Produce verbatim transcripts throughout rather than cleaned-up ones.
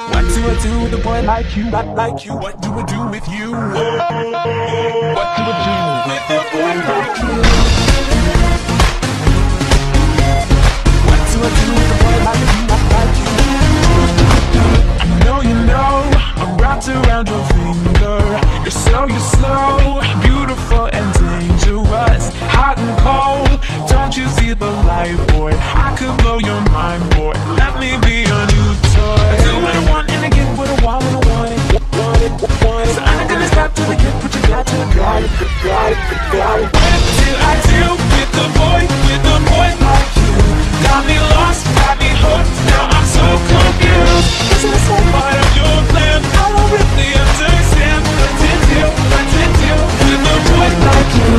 What do I do with a boy like you? Not like you. What do I do with you? What do I do with a boy like you? What do I do with a boy like you? Not like you. I know you know I'm wrapped around your finger. You're slow, you're slow, beautiful and dangerous, hot and cold. Don't you see the light, boy? I could blow your mind, boy. Let me be a new toy. I do what I want and I get what I want when I want it. Want it, want it. So I'm not gonna stop till I get what you got, till I got it, got it, got it. What do I do with a boy, with a boy like you? Got me lost, got me hooked. Now I'm so confused. Is this a part of your plan? I don't really understand. What did you, what did you with a boy like you?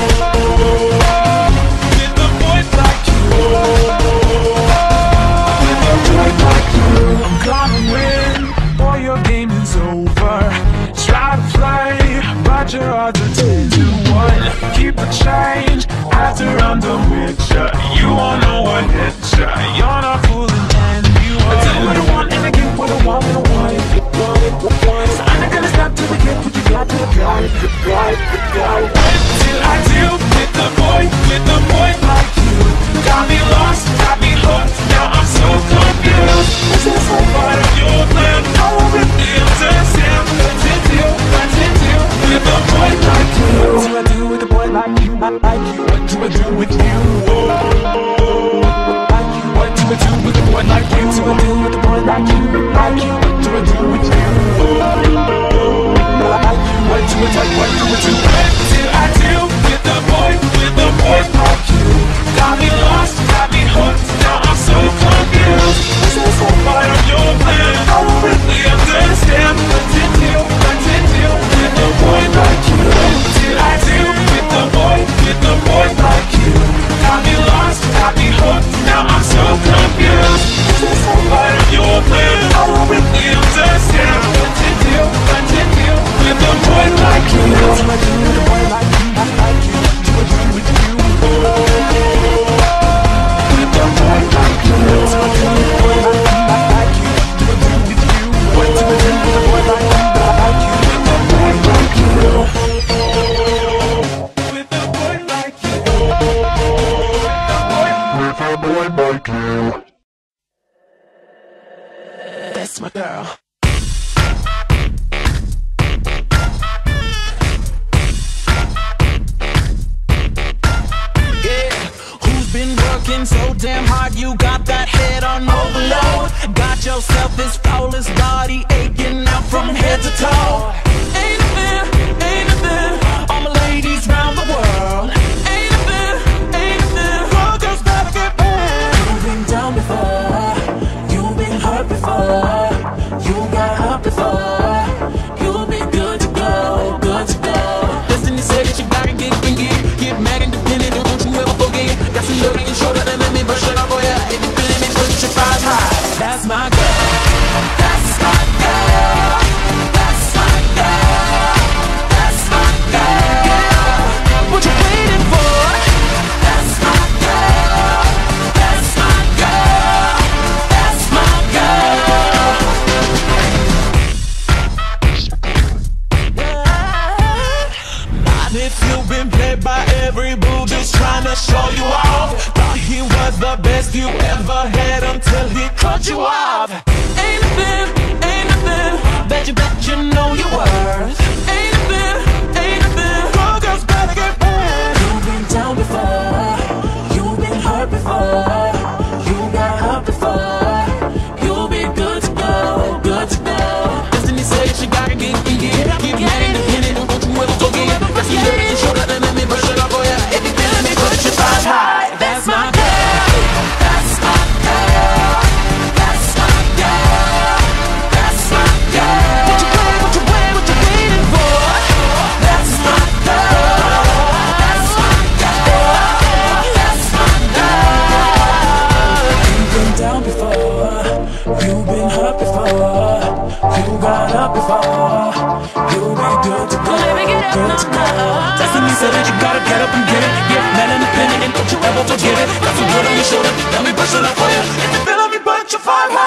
With a boy like you. With a boy like you. I'm gonna win, boy, your game is over. Try to play, but your odds are ten to one. Keep the change after I'm done with ya. You won't know what hit ya. You're not fooling and you are. I do what I want and I get what I want when I want it. Want it, want it. So I'm not gonna stop till I get what you got, till I got it, got it, got it. What do I do with a boy, with a boy like you? Got me lost, got me hooked. Now I'm so confused. Is this a part of your plan? I don't really understand. What to do, what to do with a boy like you? What do I do with a boy like you? Not like you. What do I do with you? Like you. What do I do with a boy like you? What do I do with a boy like you? Like you. What do I do with you? Like you. What do I do? What do I do? What do I do with a boy, with a boy like you? Got me lost, got me hooked. Now I'm so confused. Is this a part of your plan? I don't really understand. What to do, what to do with a boy like you? What do I do with a boy, with a boy like you? Got me lost, got me hooked. Now I'm so confused. Is this a part of your plan? I don't really understand. What to do, what to do with a boy like you? What do I do with a boy like you? Not like you. What do I do with you? With a boy like you. What do I do with a boy like you? Not like you. What do I do with you? What do I do with a boy like you? Not like you. With a boy like you. With a boy like you. With a boy like you. That's my girl. So damn hard, you got that head on overload. Got yourself this flawless body aching out from head to toe. Ain't a bit, ain't a bit. All my ladies round the world. Ain't a bit, ain't a bit. All girls better get back. You've been down before, you've been hurt before, you got hurt before. You'll be good to go, good to go. Destiny said that you gotta get fingy, get mad independent, don't you ever forget. Got some love in your shoulder. That's my girl. That's my girl. That's my girl. That's my girl. What you waiting for? That's my girl. That's my girl. That's my girl. Not if you've been played by every boo, just trying to show you off. Thought he was the best you ever had until he cut you off. Ain't a bit, ain't a bit. Bet you, bet you know your worth. Ain't a bit, ain't a bit. All girls better get back. You've been down before, you've been hurt before, you got hurt before. You'll be good to go, good to go. Destiny says you gotta get in gear. Get mad independent, don't you ever forget. That's the love in your shoulder, then let me brush it off for ya. If you feel me, put your thighs high. That's my girl. That's my girl. That's my girl. That's my girl. What you wait, what you wait, what you waiting for? That's my girl. That's my girl. That's my girl. You've been down before, you've been hurt before, you got up before. You'll be good to go, good to go. Destiny said that you gotta get up and get it. Get mad independent and don't you ever forget it. Got some wood on your shoulder, let me brush it up for you. If you feel me, put your five high.